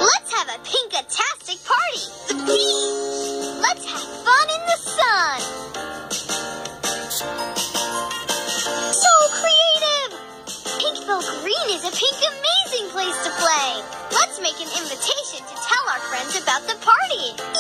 Let's have a pink-a-tastic party. The P! Let's have fun in the sun. So creative! Pinkville Green is a pink amazing place to play. Let's make an invitation to tell our friends about the party.